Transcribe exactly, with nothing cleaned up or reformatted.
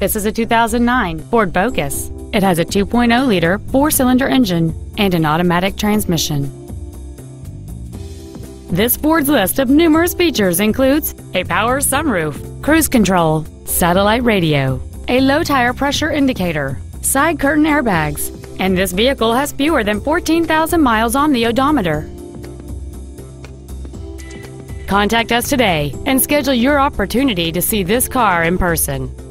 This is a two thousand nine Ford Focus. It has a two point oh liter four-cylinder engine and an automatic transmission. This Ford's list of numerous features includes a power sunroof, cruise control, satellite radio, a low tire pressure indicator, side curtain airbags, and this vehicle has fewer than fourteen thousand miles on the odometer. Contact us today and schedule your opportunity to see this car in person.